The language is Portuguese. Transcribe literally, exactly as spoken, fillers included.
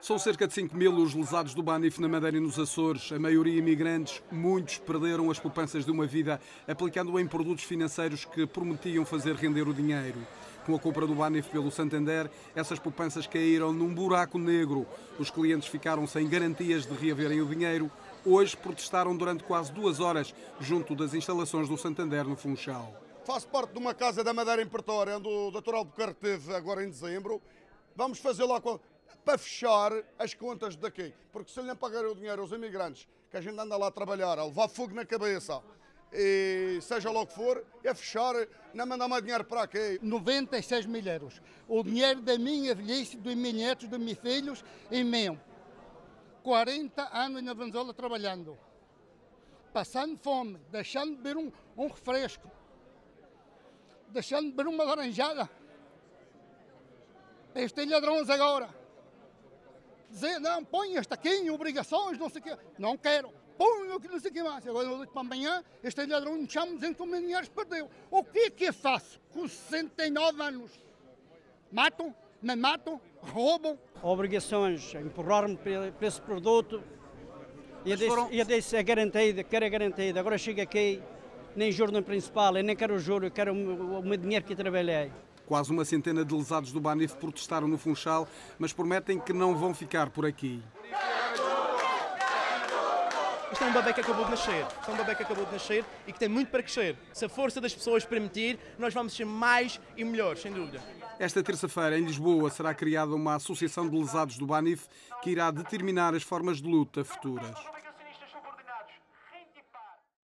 São cerca de cinco mil os lesados do Banif na Madeira e nos Açores, a maioria imigrantes. Muitos perderam as poupanças de uma vida aplicando em produtos financeiros que prometiam fazer render o dinheiro. Com a compra do Banif pelo Santander, essas poupanças caíram num buraco negro. Os clientes ficaram sem garantias de reaverem o dinheiro. Hoje protestaram durante quase duas horas junto das instalações do Santander no Funchal. Faço parte de uma casa da Madeira em Pretória, onde o doutor Albuquerque teve agora em dezembro. Vamos fazer lá para fechar as contas daqui, porque se lhe pagar o dinheiro aos imigrantes, que a gente anda lá a trabalhar, a levar fogo na cabeça, e seja lá o que for, é fechar, não mandar mais dinheiro para aqui. noventa e seis mil euros. O dinheiro da minha velhice, dos meus netos, dos meus filhos e meu. quarenta anos na Venezuela trabalhando, passando fome, deixando de beber um, um refresco, deixando de beber uma laranjada. Estes ladrões agora. Dizer, não, põe esta aqui em obrigações, não sei o quê. Não quero. Põe o que não sei o que mais. Agora, eu para amanhã, este ladrão me chama dizendo que o meu dinheiro se perdeu. O que é que eu faço com sessenta e nove anos? Matam, me matam, roubam. Obrigações, empurrar-me para esse produto. E eu disse, foram... eu disse, é garantido, quero é garantido. Agora chego aqui, nem juro no principal, eu nem quero o juro, eu quero o, o meu dinheiro que eu trabalhei. Quase uma centena de lesados do Banif protestaram no Funchal, mas prometem que não vão ficar por aqui. Isto é um bebê que acabou de nascer, isto é um bebê que acabou de nascer e que tem muito para crescer. Se a força das pessoas permitir, nós vamos ser mais e melhores, sem dúvida. Esta terça-feira, em Lisboa, será criada uma associação de lesados do Banif que irá determinar as formas de luta futuras.